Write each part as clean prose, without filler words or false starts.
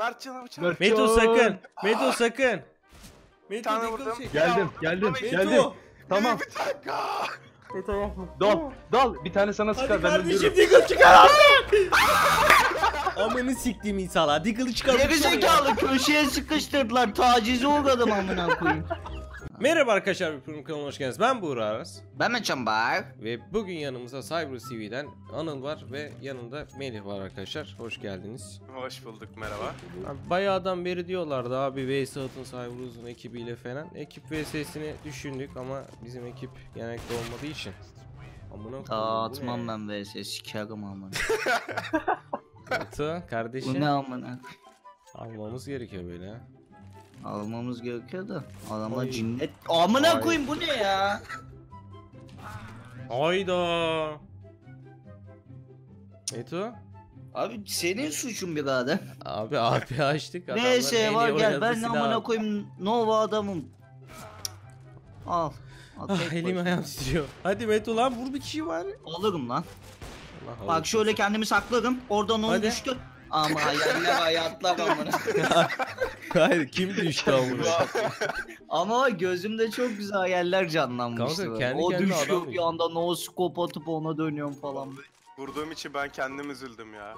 Mertcan'a bıçak. Meto sakın. Meto sakın. Meto tane Deagle vurdum. çek. Geldim. Meto. Tamam. Bir dakika. Meto yapma. Dal. Bir tane sana Hadi çıkar. Ben kardeşim öldürürüm. Deagle çıkar artık. Amını siktiğim insana. Deagle'ı çıkar. Gerizekalı köşeye sıkıştırdılar. Tacize uğradım amına koyayım. Merhaba arkadaşlar, bir program kanalına hoş geldiniz. Ben Buğra Aras. Ben Meçhan Bağır. Ve bugün yanımızda Cyber TV'den Anıl var ve yanında Melih var arkadaşlar. Hoş geldiniz. Hoş bulduk, merhaba. Abi, bayağıdan beri diyorlardı abi VS atın Cyber Uzun ekibiyle falan. Ekip VS'sini düşündük ama bizim ekip genellikle olmadığı için. Amına Dağıtmam ben vs sikerim amına. Atı Bu kardeşim ne amına? almamız gerekiyor böyle ha. Almamız gerekiyor da adamlar Ay. cinnet. Amına Ay. koyayım bu ne ya? Hayda. Eto? Abi senin suçun birader. Abi açtık. adamlar Neyse en iyi var gel oynadı ben silah amına aldı. koyayım Nova adamım. Al. Ah, tek elim başına. ayağım titriyor. Hadi Meto lan vur bir kişi var. Alırım lan. Allah Bak şöyle kendimi saklarım. Oradan onu Hadi. düştü. Ama hayaller hayatlar amına. Hayır, kim düştü amına? Ama gözümde çok güzel hayaller canlanmıştı. Kanka, böyle. kendi O kendine düşüyor adam bir anda no scope atıp ona dönüyorum falan. Vurduğum için ben kendim üzüldüm ya.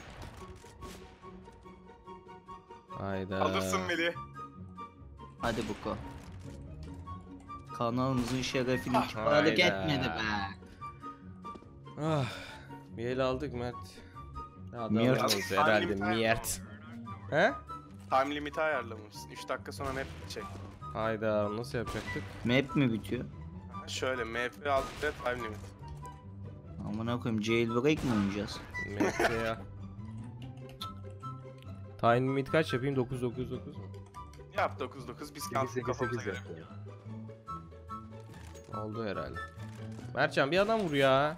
Hayda. Alırsın Melih. Hadi Buko. Kanalımızın şerefini Ah, kibarlık hayda. etmedi be. Ah, bir el aldık Mert. Adam Mert. yalnız herhalde Mert. He? Time limit'i ayarlamışsın. 3 dakika sonra map bitecek. Hayda, nasıl yapacaktık? Map mi bitiyor? Şöyle map aldık ve time limit. Amına koyayım jailbreak mi oynayacağız? Mert'e ya. Time limit kaç yapayım? 999 mu? Yap 9-9 biz kaldık 8 kafamıza 8 göre. yaptı. Oldu herhalde. Mertcan bir adam vur ya.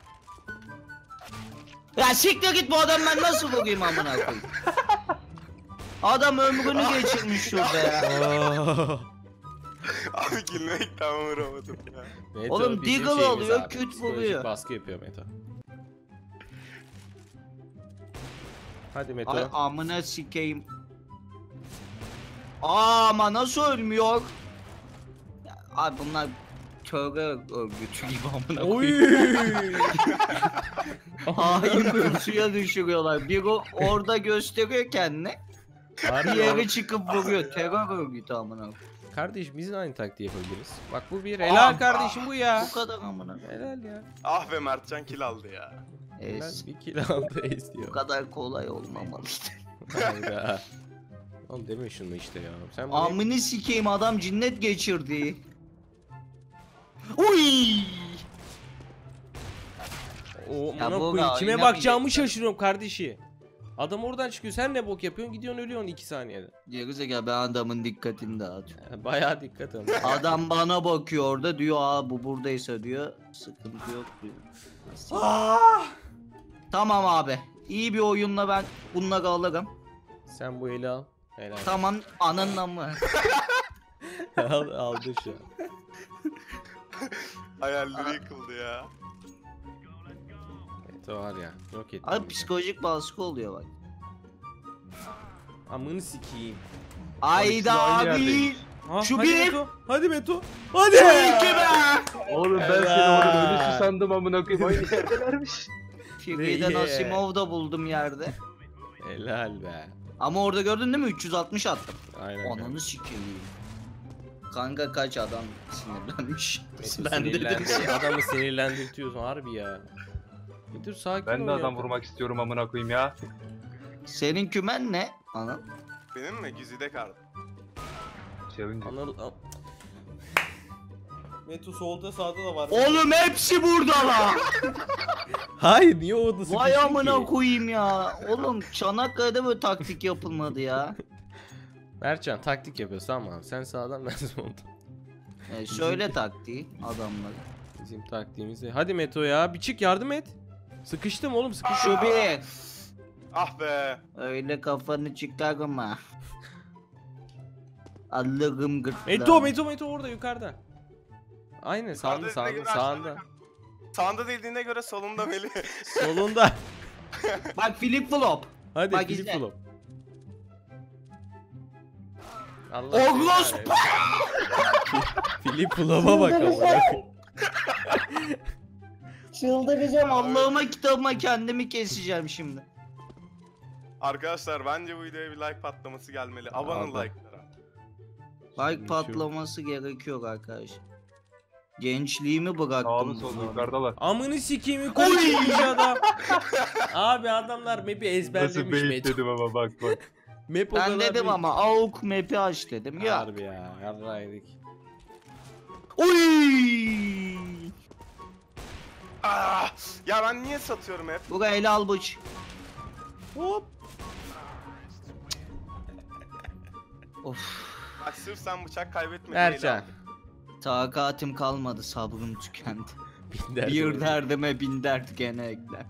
Ya siktir git bu adam ben nasıl vurayım amına koyayım? Adam ömrünü geçirmiş şurada ya. Oh. Abi gülmekten vuramadım ya. Meto Oğlum, bizim Deagle şeyimiz alıyor, abi. küt Psikolojik vuruyor. baskı yapıyor Meto. Hadi Meto. Ay amına sikeyim. Ama nasıl ölmüyor? Ya, abi bunlar köre örgütü gibi amına koyayım. Oy. Hain suya düşürüyorlar. Biri orada gösteriyor kendini. Harbi Diğeri oğlum. çıkıp vuruyor. Terör örgütü amına koyayım. Kardeş biz de aynı taktiği yapabiliriz. Bak bu bir helal Aa, kardeşim bu ya. Bu kadar amına. Helal ya. Ah be Mertcan kill aldı ya. Helal, Es. bir kill aldı es Bu diyor. kadar kolay olmamalıydı. Hayda. Oğlum deme şunu işte ya. Sen bunu Amını sikeyim adam cinnet geçirdi. Uy! o Ya amına bu koyayım. da Kime oynamayacak bakacağımı ya. şaşırıyorum kardeşi. Adam oradan çıkıyor. Sen ne bok yapıyorsun? Gidiyorsun ölüyorsun 2 saniyede. Gerizekalı ben adamın dikkatini dağıtıyorum. Yani bayağı dikkat edin. Adam bana bakıyor orada diyor aa bu buradaysa diyor. Sıkıntı yok diyor. Tamam abi. İyi bir oyunla ben bunları alırım. Sen bu eli al. Helal. Tamam ananla mı? Aldı şu an. Hayalleri yıkıldı ya. Evet o var ya. Yok etti. Abi psikolojik baskı oluyor bak. Amını sikeyim. Ayda aynı abi. yerdeyiz. Ha, Şu hadi bir. Meto. Hadi Meto. Hadi. Şu iki be. Oğlum ben seni Helal. orada ölüsü sandım amına koyayım. Aynı yerdelermiş. Firiden Yeah. Asimov da buldum yerde. Helal be. Ama orada gördün değil mi 360 attım. Aynen. Ananı sikeyim. Kanka kaç adam sinirlenmiş. Meto Ben dedim. sinirlendi. Adamı sinirlendirtiyorsun harbi ya. Bir dur sakin Ben ol de ya. adam vurmak istiyorum amına koyayım ya. Senin kümen ne? Ana. Benim mi? Güzide kaldı. Sevindim. Anıl al. Meto solda sağda da var. Oğlum hepsi burada la. Hayır niye o odası Vay küçük amına ki? koyayım ya. Oğlum Çanakkale'de böyle taktik yapılmadı ya. Mertcan taktik yapıyorsun tamam. Sen sağdan ben soldan. Söyle taktiği adamlara. Bizim taktiğimiz ne? Hadi Meto ya bir çık yardım et. Sıkıştım oğlum sıkıştım. Şu bir. Ah be. Öyle kafanı çıkarma. Allah'ım gırtlağı. Meto orada yukarıda. Aynen sağında Sağda dediğine sağında göre sağında. Sağında dediğine göre solunda Melih. Solunda. Bak flip flop. Hadi Bak flip izle. flop. Allah Oglos! seni kahretsin. Filip Pulava bak amına. Çıldıracağım Allah'ıma kitabıma kendimi keseceğim şimdi. Arkadaşlar bence bu videoya bir like patlaması gelmeli. Abanın Abi. like'lara. Like patlaması gerekiyor arkadaşlar. Gençliğimi Sağlı bıraktım. sollu bu arada. yukarıdalar. Amını sikeyim konuşmuş adam. Abi adamlar map'i Nasıl ezberlemiş beyit Meto. dedim ama bak bak. Map o Ben kadar dedim değil. ama AUK map'i aç dedim ya. Harbi ya yarraydık. Uy! Ah! Ya ben niye satıyorum hep? Buraya ele al bıç. Hop. Of. Bak sırf sen bıçak kaybetmedin. Ercan. Takatim kalmadı, sabrım tükendi. Binder Bir derdime bin dert gene ekler.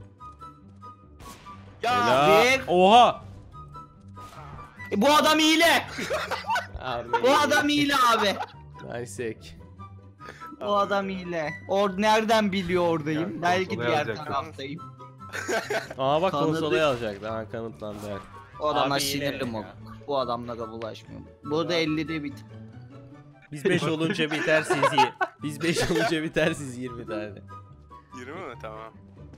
Ya Helal. bir- Oha. Bu adam hile. Abi. Bu adam hile abi. Nice hack. Bu adam hile. Nereden biliyor oradayım? Yani Belki konsola diğer yazacaktım. taraftayım. Aa bak Kanadı- konsola alacaktı. Ha kanıtlandı. Evet. O adamlar Abi hile sinirli ya. mi? Bu adamlara bulaşmıyor. Burada 50'de bit. Biz 5 olunca biter siz Biz 5 olunca biter siz 20 tane. 20 mi? Tamam.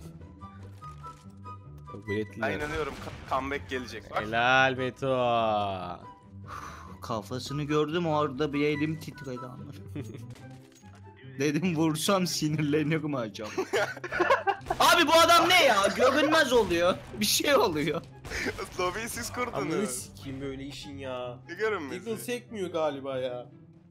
Çok Ben biletliler. inanıyorum comeback gelecek. Bak. Helal Meto. Kafasını gördüm orada bir elim titredi ama. Dedim vursam sinirlenir mi acaba? Abi bu adam ne ya? Görünmez oluyor. Bir şey oluyor. Lobiyi siz Amını kurdunuz. sikeyim böyle işin ya. Ne görünmesi? Deagle sekmiyor galiba ya.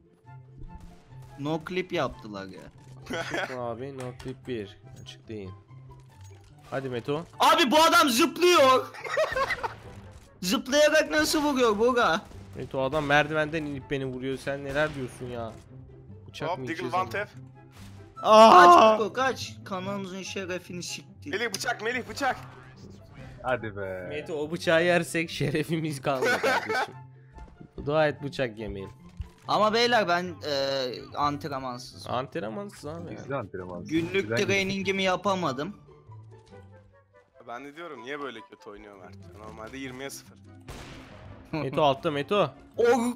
No clip yaptılar ya. Abi no clip 1. Açık değil. Hadi Meto. Abi bu adam zıplıyor. Zıplayarak nasıl vuruyor Buga? Meto adam merdivenden inip beni vuruyor. Sen neler diyorsun ya? Bıçak Hop mı Diggle yiyeceğiz one ama? tap. Kaç Buga kaç. Kanalımızın şerefini sikti. Melih bıçak, Melih bıçak. Hadi be. Meto o bıçağı yersek şerefimiz kalmıyor kardeşim. Dua et bıçak yemeyin. Ama beyler ben antrenmansız. Antrenmansız abi ya. Biz de antrenman. Günlük Güzel. trainingimi yapamadım. Ben de diyorum niye böyle kötü oynuyor Mert? Normalde 20'ye 0. Meto altta Meto. Oh!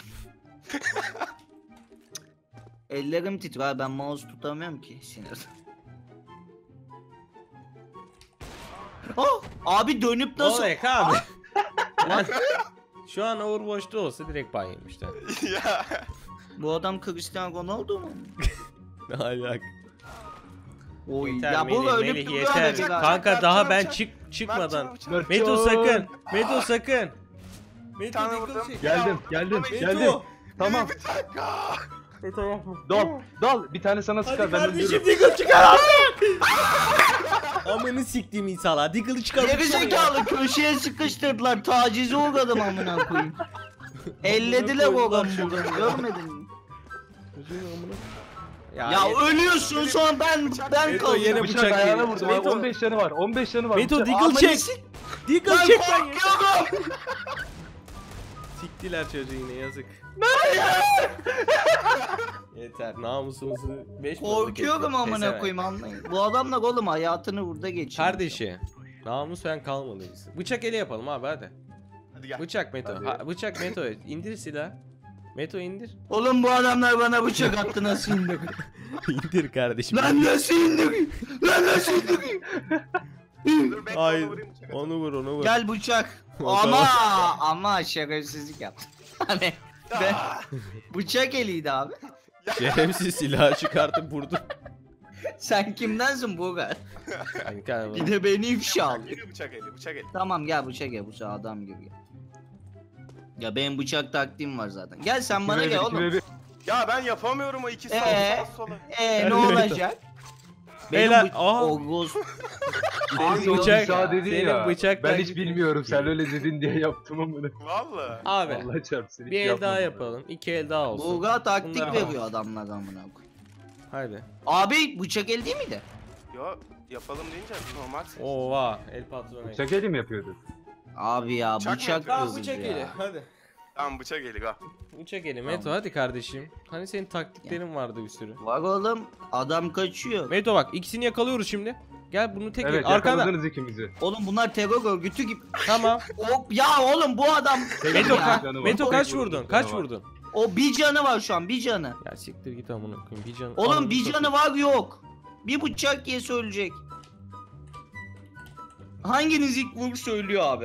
Ellerim titriyor abi, ben mouse tutamıyorum ki sinirden. Oh! Abi dönüp nasıl? Olek abi. Lan, şu an Overwatch'ta olsa direkt ban yemişler. Ya. Bu adam Cristiano Ronaldo mu? Ne alaka? Oy Yeter ya bu Melih, ölüp Melih duruyor yeter. abi. Kanka daha ben bıçak. çıkmadan. Mert bıçak. Meto sakın. Meto sakın. Meto tane Diggle vurdum. çek. Geldim, geldim, Meto. geldim. Tamam. Bir dakika. Meto yapma. Dal. Bir tane sana sıkar. Hadi Ben kardeşim öldürürüm. Diggle çıkar artık. Amını siktiğim insana. Diggle'ı çıkar. Geri zekalı köşeye sıkıştırdılar, tacize uğradım amına koyayım. Ellediler o adamı buradan, görmedin mi? Ya ölüyorsun sonra ben Meto kalıyorum. yine Bıçak bıçak ayağına yedi. vurdum. Meto. 15 canı var. 15 canı var. Meto Bıçak- Diggle Amına çek. sik- Diggle Ben çek lan. korkuyorum. Siktiler çocuğu yine yazık. Yeter namusumuzu 5 Korkuyorum amına koyayım, anlayın. Bu adamla oğlum hayatını burada geçiyor. Kardeşi. Namus ben kalmalıyız. Bıçak eli yapalım abi hadi. Hadi gel. Bıçak Meto. Hadi. Ha, bıçak Meto. İndir silah. Meto indir. Oğlum bu adamlar bana bıçak attı, nasıl indir? indir kardeşim. Lan nasıl indir? Lan nasıl indir? Dur bekle Hayır. onu vurayım bıçak. Onu vur onu vur. Gel bıçak. O Ama şerefsizlik yaptı. Hani ben bıçak eliydi abi. Şerefsiz silahı çıkartıp vurdu. Sen kimdensin Buğra? Kanka Bir de beni ifşa alıyor. Geliyor bıçak eli, bıçak eli. Tamam gel bıçak gel, bıçak adam gibi gel. Ya benim bıçak taktiğim var zaten. Gel sen bana gel oğlum. Ya ben yapamıyorum o iki sol Ee? sağ sola. Ne olacak? Beyler, Benim aha. Oğuz. Senin bıçak- bıçak dedin senin ya. bıçak Ben ben- hiç bilmiyorum. Sen öyle dedin diye yaptım ama. Valla. Abi Allah çarpsın. hiç bir el daha yapmadım. yapalım. 2 el daha olsun. Buğra taktik Bunlar- veriyor adamlar amına koy. Hadi. Abi bıçak el değil miydi? Yo yapalım deyince normal. Ova el patronu. Bıçak eli mi yapıyordun? Abi ya Bıçak mı bıçak yapıyor? Tamam diyoruz bıçak ya. eli. Hadi. Tamam bıçak eli go. Bıçak eli. Meto Tamam. hadi kardeşim. Hani senin taktiklerin vardı bir sürü. Var oğlum, adam kaçıyor. Meto bak ikisini yakalıyoruz şimdi. Gel bunu tek Evet arkada. yakaladınız ikimizi. Oğlum bunlar terör örgütü gibi. Tamam. Ya oğlum bu adam. Meto, Ya. Meto kaç Tek vurdun? vurdum, Kaç canı var. vurdun? O bir canı var şu an, bir canı. Ya siktir git amına koyayım. Bir canı. Oğlum Ananı bir satayım. canı var yok. Bir bıçak ye söyleyecek. Hanginiz ilk vur söylüyor abi.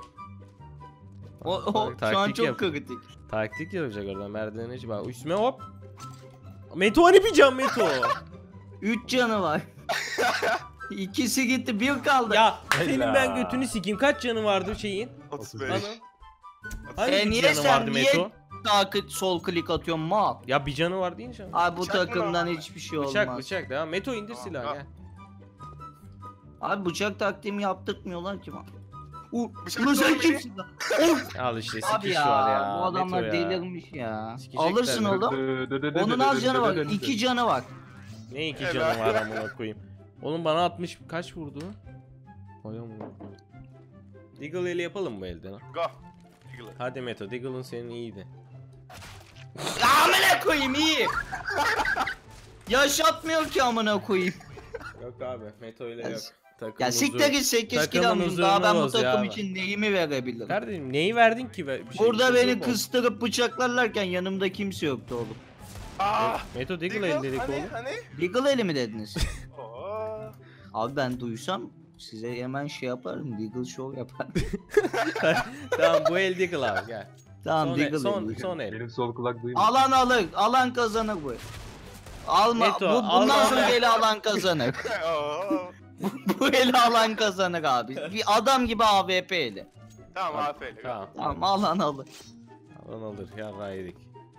O şu an Taktik çok yap. kritik. Taktik yapacak oradan merdivene bak. Üstüme hop. Meto hani bir can Meto. 3 canı var. İkisi gitti, bir kaldı. Ya senin Helal. ben götünü sikeyim. Kaç canı vardı şeyin? 35. Anam. Hani bir niye canı sen vardı niye Meto? sol klik atıyorsun mal? Ya bir canı var deyince. Abi bu Bıçak mı takımdan var? hiçbir şey olmaz. Bıçak bıçak devam. Meto indir Tamam, silahı tamam. gel. Abi bıçak taktiğimi yaptırtmıyorlar ki bana. Bıçak Ulan sen doğru kimsin lan? Al işte Abi sikiş ya, var ya. bu adamlar Meto ya. delirmiş ya. Sikecekler Alırsın beni. oğlum. Onun az canı var. 2 canı var. Ne iki Helal. canı var amına koyayım. Oğlum bana 60 kaç vurdu? Hay amına koyayım. Deagle ile yapalım mı elde lan? Go. Eagle. Hadi Meto, Deagle'ın senin iyiydi. Amına koyayım iyi. Yaşatmıyor ki amına koyayım. Yok abi, Meto ile yok. Takım Ya siktir git 8 takımın kilo almışım. Daha huzurunu ben bu boz ya takım abi. için neyimi verebilirim? Kardeşim neyi verdin ki? Bir şey, Burada bir beni şey mi oldu? kıstırıp bıçaklarlarken yanımda kimse yoktu oğlum. Meto Deagle Deagle, elde dedik hani, oğlum. hani? Deagle eli mi dediniz? Oo. Abi ben duysam size hemen şey yaparım. Deagle show yaparım. Tamam bu el Deagle abi gel. Tamam Son, Deagle son, eli. son el. Benim sol kulak duymuyor. Alan alır. Alan kazanır bu. Alma. Neto, Bundan alma. sonra eli alan kazanır. Oo. Bu eli alan kazanır abi. Bir adam gibi AWP eli. Tamam aferin. Tamam. Tamam alan alır. Alan alır ya yedik.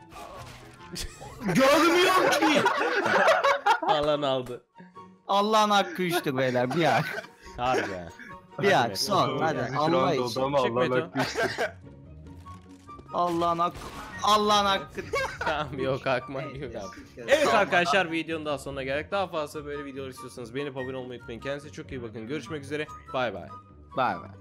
Görmüyor ki. Alan aldı. Allah'ın hakkı üçtü beyler. Bir hak. Harbi ya. Bir Hadi hak. Meto. Son. Hadi. Bizi Allah round oldu için. ama Çık Allah'ın Meto. hakkı üçtür. Allah'ın hakkı. Allah'ın hakkı. Tamam yok akma yok abi. Evet arkadaşlar videonun daha sonuna geldik. Daha fazla böyle videolar istiyorsanız beğenip abone olmayı unutmayın. Kendinize çok iyi bakın. Görüşmek üzere. Bay bay. Bay bay.